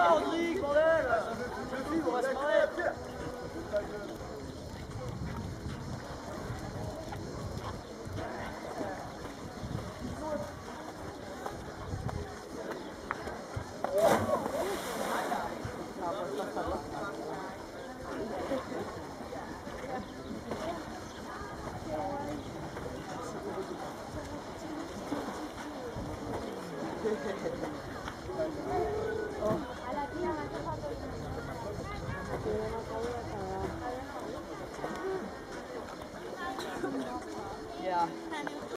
pas, Rodrigue, bordel! Je filme, on va se marrer! A la tía me hace falta Yeah.